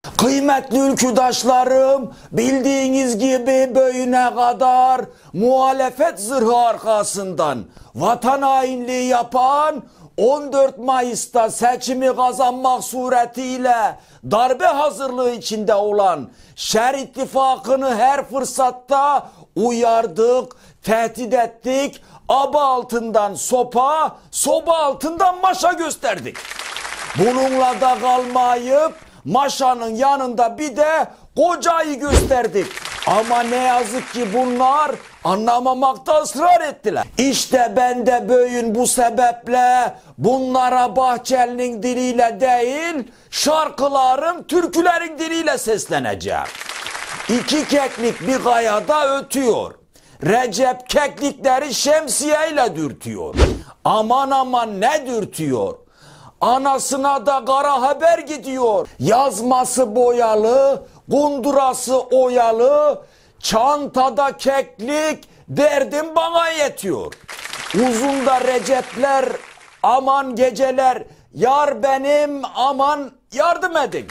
Kıymetli ülküdaşlarım, bildiğiniz gibi bugüne kadar muhalefet zırhı arkasından vatan hainliği yapan, 14 Mayıs'ta seçimi kazanmak suretiyle darbe hazırlığı içinde olan Şer İttifakı'nı her fırsatta uyardık, tehdit ettik, aba altından sopa, soba altından maşa gösterdik. Bununla da kalmayıp maşanın yanında bir de kocayı gösterdik. Ama ne yazık ki bunlar anlamamakta ısrar ettiler. İşte ben de bugün bu sebeple bunlara Bahçeli'nin diliyle değil, şarkıların, türkülerin diliyle sesleneceğim. İki keklik bir kayada ötüyor. Recep keklikleri şemsiyeyle dürtüyor. Aman aman ne dürtüyor. Anasına da kara haber gidiyor. Yazması boyalı, kundurası oyalı, çantada keklik, derdim bana yetiyor. Uzun da Recepler, aman geceler, yar benim, aman yardım edin.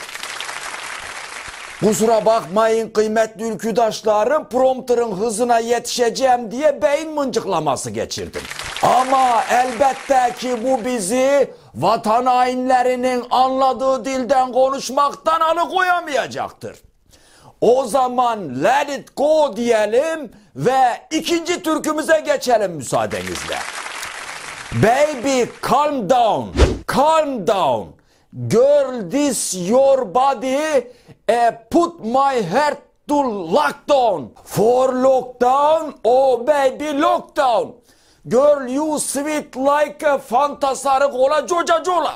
Kusura bakmayın kıymetli ülküdaşlarım, prompterın hızına yetişeceğim diye beyin mıncıklaması geçirdim. Ama elbette ki bu bizi vatan hainlerinin anladığı dilden konuşmaktan alıkoyamayacaktır. O zaman let it go diyelim ve ikinci türkümüze geçelim müsaadenizle. Baby calm down, calm down. Girl this your body, put my heart to lockdown. For lockdown, oh baby lockdown. Girl you sweet like a Fanta sarı kola coca cola.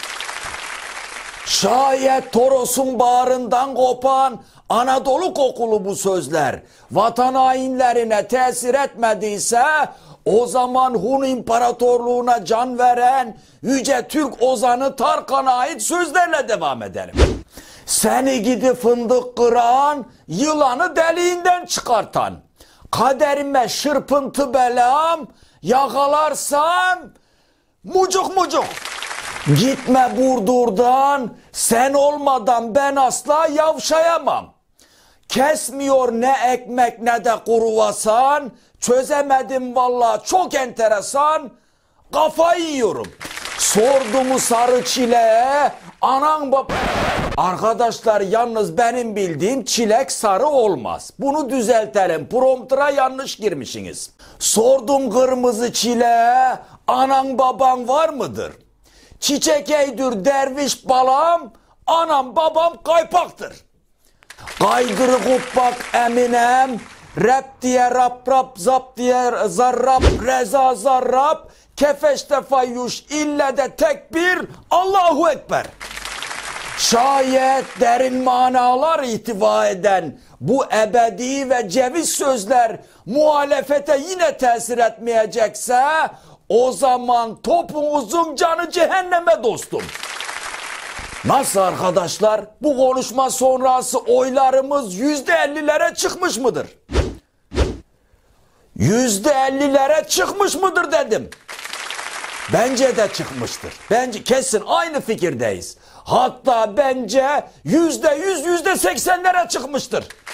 Şayet Toros'un bağrından kopan Anadolu kokulu bu sözler vatan hainlerine tesir etmediyse, o zaman Hun İmparatorluğu'na can veren Yüce Türk ozanı Tarkan'a ait sözlerle devam edelim. Seni gidi fındık kıran, yılanı deliğinden çıkartan, kaderime şırpıntı belam, yakalarsam mucuk mucuk. Gitme Burdur'dan, sen olmadan ben asla yavşayamam. Kesmiyor ne ekmek ne de kruvasan, çözemedim valla çok enteresan, kafayı yiyorum. Sordumu sarı çileğe, anan bab... Arkadaşlar yalnız benim bildiğim çilek sarı olmaz. Bunu düzeltelim, prompter'a yanlış girmişsiniz. Sordum kırmızı çileğe, anan baban var mıdır? Çiçek eydür derviş balam, anam babam kaypaktır. Kaygırı kubbak Eminem, rap diye rap rap, zap diye zarrap, reza zarrap, kefeşte fayyuş, ille de tekbir, Allahu Ekber. Şayet derin manalar ihtiva eden bu ebedi ve ceviz sözler muhalefete yine tesir etmeyecekse, o zaman topunuzun canı cehenneme dostum. Nasıl arkadaşlar? Bu konuşma sonrası oylarımız %50'lere çıkmış mıdır? %50'lere çıkmış mıdır dedim. Bence de çıkmıştır. Bence kesin aynı fikirdeyiz. Hatta bence %100, %80'lere çıkmıştır.